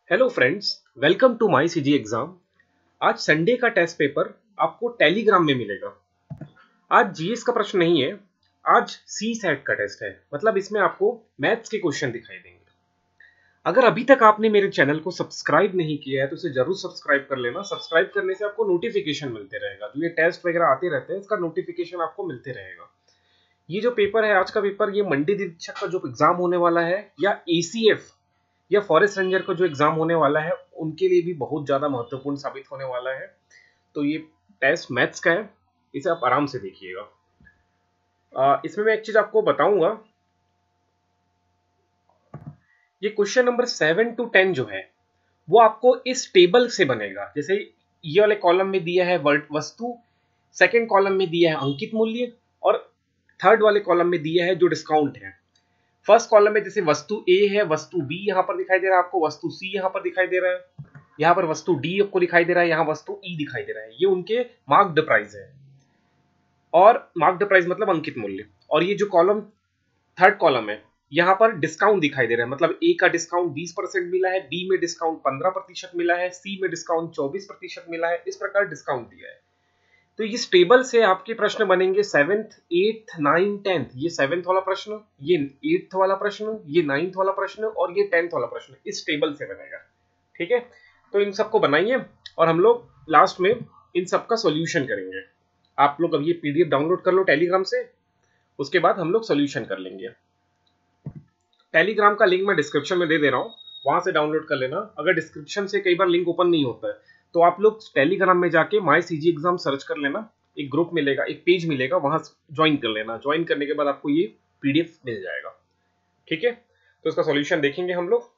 Hello friends, welcome to my CG exam. आज Sunday का test paper आपको Telegram में मिलेगा। आज जीएस का प्रश्न नहीं है, आज सी सेट का टेस्ट है। मतलब इसमें आपको मैथ्स के क्वेश्चन दिखाई देंगे। अगर अभी तक आपने मेरे चैनल को सब्सक्राइब नहीं किया है तो इसे जरूर सब्सक्राब कर लेना। सब्सक्राइब करने से आपको नोटिफिकेशन मिलते रहेगा। जो ये टेस्ट वगैरह आते रहते हैं इसका नोटिफिकेशन आपको मिलते रहेगा। ये जो पेपर है आज का पेपर, ये मंडी निरीक्षक का जो एग्जाम होने वाला है या एसीएफ या फॉरेस्ट रेंजर का जो एग्जाम होने वाला है उनके लिए भी बहुत ज्यादा महत्वपूर्ण साबित होने वाला है। तो ये टेस्ट मैथ्स का है, इसे आप आराम से देखिएगा। इसमें मैं एक चीज आपको बताऊंगा। ये क्वेश्चन नंबर 7 to 10 जो है वो आपको इस टेबल से बनेगा। जैसे ये वाले कॉलम में दिया है वस्तु, सेकेंड कॉलम में दिया है अंकित मूल्य और थर्ड वाले कॉलम में दिया है जो डिस्काउंट है। फर्स्ट कॉलम में जैसे वस्तु ए है, वस्तु बी यहां पर दिखाई दे रहा है आपको, वस्तु सी यहां पर दिखाई दे रहा है, यहां पर वस्तु डी आपको दिखाई दे रहा है, यहां वस्तु ई दिखाई दे रहा है। ये उनके मार्क्ड प्राइस है और मार्क्ड प्राइस मतलब अंकित मूल्य। और ये जो कॉलम थर्ड कॉलम है यहां पर डिस्काउंट दिखाई दे रहा है। मतलब ए का डिस्काउंट 20% मिला है, बी में डिस्काउंट 15% मिला है, सी में डिस्काउंट 24% मिला है। इस प्रकार डिस्काउंट दिया है। तो इस टेबल से आपके प्रश्न बनेंगे 7th, 8th, 9th, 10th। ये 7th वाला प्रश्न, ये 8th वाला प्रश्न, ये 9th वाला प्रश्न और ये 10th वाला प्रश्न इस टेबल से बनेगा। ठीक है, तो इन सबको बनाइए और हम लोग लास्ट में इन सबका सॉल्यूशन करेंगे। आप लोग अब ये पीडीएफ डाउनलोड कर लो टेलीग्राम से, उसके बाद हम लोग सॉल्यूशन कर लेंगे। टेलीग्राम का लिंक मैं डिस्क्रिप्शन में दे रहा हूँ, वहां से डाउनलोड कर लेना। अगर डिस्क्रिप्शन से कई बार लिंक ओपन नहीं होता है तो आप लोग टेलीग्राम में जाके माय सीजी एग्जाम सर्च कर लेना। एक ग्रुप मिलेगा, एक पेज मिलेगा, वहां ज्वाइन कर लेना। ज्वाइन करने के बाद आपको ये पीडीएफ मिल जाएगा। ठीक है, तो इसका सॉल्यूशन देखेंगे हम लोग।